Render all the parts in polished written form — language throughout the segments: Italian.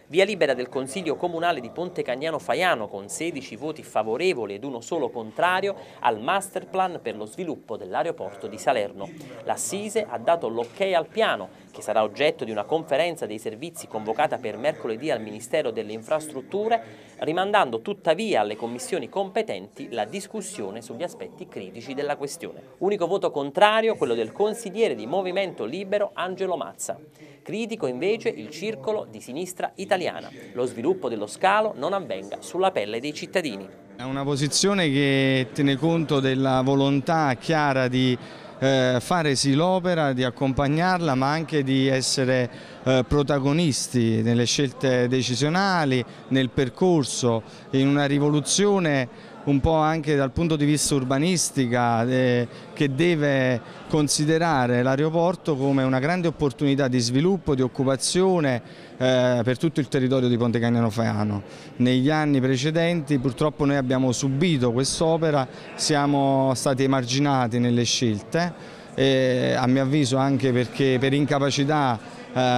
Via libera del Consiglio Comunale di Ponte Cagnano Faiano con 16 voti favorevoli ed uno solo contrario al masterplan per lo sviluppo dell'aeroporto di Salerno. L'Assise ha dato l'ok al piano, che sarà oggetto di una conferenza dei servizi convocata per mercoledì al Ministero delle Infrastrutture, rimandando tuttavia alle commissioni competenti la discussione sugli aspetti critici della questione. Unico voto contrario quello del consigliere di Movimento Libero Angelo Mazza. Critico invece il circolo di sinistra italiana. Lo sviluppo dello scalo non avvenga sulla pelle dei cittadini. È una posizione che tiene conto della volontà chiara di fare sì l'opera, di accompagnarla, ma anche di essere protagonisti nelle scelte decisionali, nel percorso, in una rivoluzione un po' anche dal punto di vista urbanistica che deve considerare l'aeroporto come una grande opportunità di sviluppo, di occupazione per tutto il territorio di Ponte Cagnano Faiano. Negli anni precedenti purtroppo noi abbiamo subito quest'opera, siamo stati emarginati nelle scelte, a mio avviso anche perché per incapacità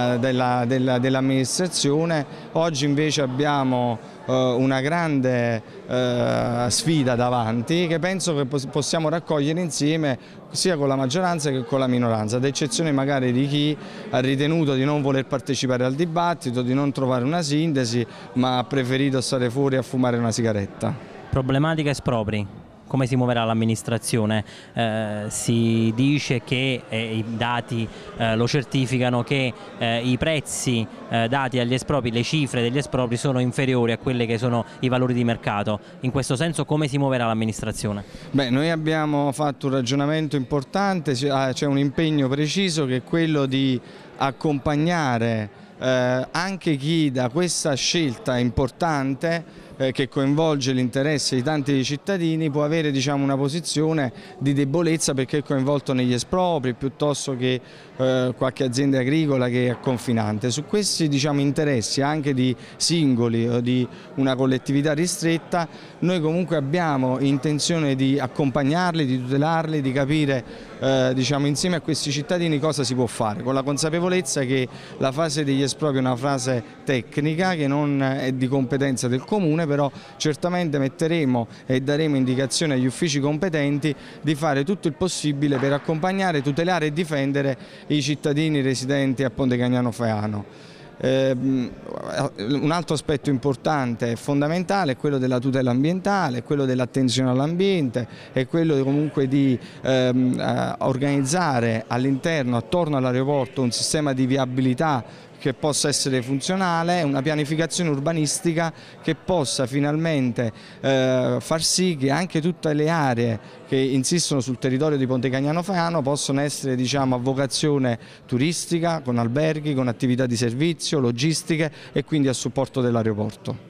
dell'amministrazione. Oggi invece abbiamo una grande sfida davanti che penso che possiamo raccogliere insieme sia con la maggioranza che con la minoranza, ad eccezione magari di chi ha ritenuto di non voler partecipare al dibattito, di non trovare una sintesi, ma ha preferito stare fuori a fumare una sigaretta. Problematica espropri. Come si muoverà l'amministrazione? Si dice che i dati lo certificano che i prezzi dati agli espropri, le cifre degli espropri sono inferiori a quelle che sono i valori di mercato. In questo senso come si muoverà l'amministrazione? Beh, noi abbiamo fatto un ragionamento importante, c'è un impegno preciso che è quello di accompagnare anche chi da questa scelta importante che coinvolge l'interesse di tanti cittadini può avere, diciamo, una posizione di debolezza perché è coinvolto negli espropri piuttosto che qualche azienda agricola che è confinante. Su questi, diciamo, interessi anche di singoli o di una collettività ristretta noi comunque abbiamo intenzione di accompagnarli, di tutelarli, di capire diciamo, insieme a questi cittadini cosa si può fare, con la consapevolezza che la fase degli espropri è una fase tecnica che non è di competenza del Comune, però certamente metteremo e daremo indicazione agli uffici competenti di fare tutto il possibile per accompagnare, tutelare e difendere i cittadini residenti a Ponte Cagnano Faiano. Un altro aspetto importante e fondamentale è quello della tutela ambientale, quello dell'attenzione all'ambiente, è quello comunque di organizzare all'interno, attorno all'aeroporto, un sistema di viabilità che possa essere funzionale, una pianificazione urbanistica che possa finalmente far sì che anche tutte le aree che insistono sul territorio di Ponte Cagnano Faiano possano essere, diciamo, a vocazione turistica, con alberghi, con attività di servizio, logistiche e quindi a supporto dell'aeroporto.